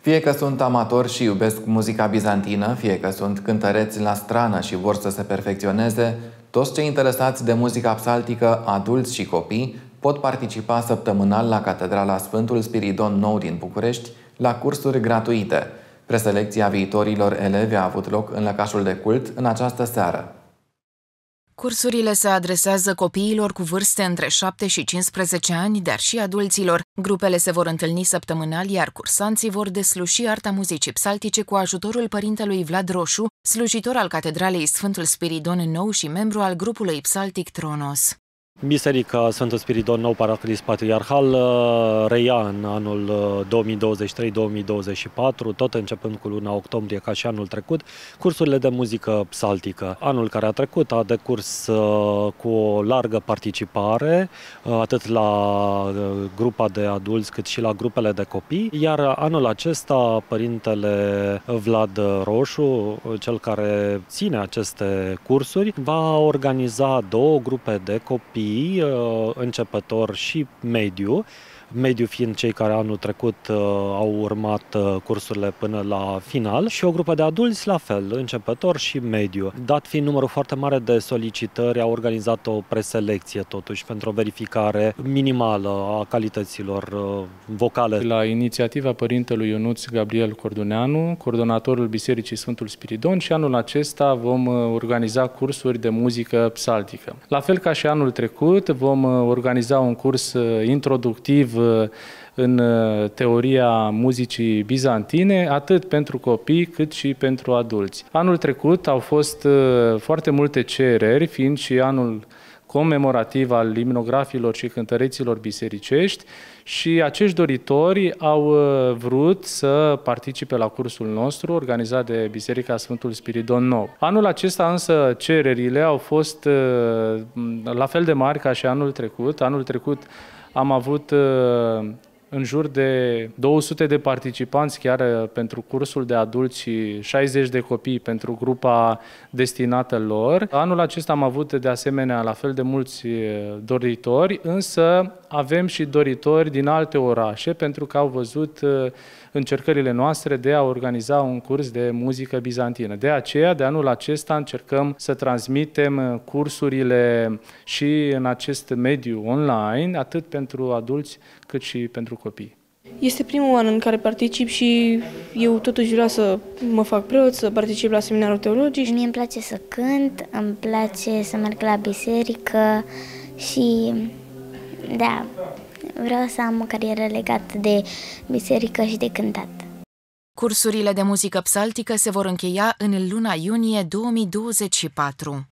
Fie că sunt amatori și iubesc muzica bizantină, fie că sunt cântăreți la strană și vor să se perfecționeze, toți cei interesați de muzica psaltică, adulți și copii, pot participa săptămânal la Catedrala Sfântul Spiridon Nou din București la cursuri gratuite. Preselecția viitorilor elevi a avut loc în lăcașul de cult în această seară. Cursurile se adresează copiilor cu vârste între 7 și 15 ani, dar și adulților. Grupele se vor întâlni săptămânal, iar cursanții vor desluși arta muzicii psaltice cu ajutorul părintelui Vlad Roșu, slujitor al Catedralei Sfântul Spiridon Nou și membru al grupului psaltic Tronos. Biserica Sfântul Spiridon Nou Paraclis Patriarhal reia în anul 2023-2024, tot începând cu luna octombrie ca și anul trecut, cursurile de muzică psaltică. Anul care a trecut a decurs cu o largă participare, atât la grupa de adulți cât și la grupele de copii, iar anul acesta părintele Vlad Roșu, cel care ține aceste cursuri, va organiza două grupe de copii, începător și mediu fiind cei care anul trecut au urmat cursurile până la final, și o grupă de adulți la fel, începător și mediu. Dat fiind numărul foarte mare de solicitări, a organizat o preselecție totuși pentru o verificare minimală a calităților vocale. La inițiativa părintelui Ionuț Gabriel Corduneanu, coordonatorul Bisericii Sfântul Spiridon, și anul acesta vom organiza cursuri de muzică psaltică. La fel ca și anul trecut, vom organiza un curs introductiv în teoria muzicii bizantine, atât pentru copii cât și pentru adulți. Anul trecut au fost foarte multe cereri, fiind și anul comemorativ al limnografilor și cântăreților bisericești, și acești doritori au vrut să participe la cursul nostru organizat de Biserica Sfântul Spiridon Nou. Anul acesta însă cererile au fost la fel de mari ca și anul trecut. Anul trecut am avut în jur de 200 de participanți chiar pentru cursul de adulți și 60 de copii pentru grupa destinată lor. Anul acesta am avut de asemenea la fel de mulți doritori, însă avem și doritori din alte orașe pentru că au văzut încercările noastre de a organiza un curs de muzică bizantină. De aceea, de anul acesta încercăm să transmitem cursurile și în acest mediu online, atât pentru adulți cât și pentru copii. Este primul an în care particip și eu totuși vreau să mă fac preot, să particip la seminarul teologic. Mie îmi place să cânt, îmi place să merg la biserică și, da, vreau să am o carieră legată de biserică și de cântat. Cursurile de muzică psaltică se vor încheia în luna iunie 2024.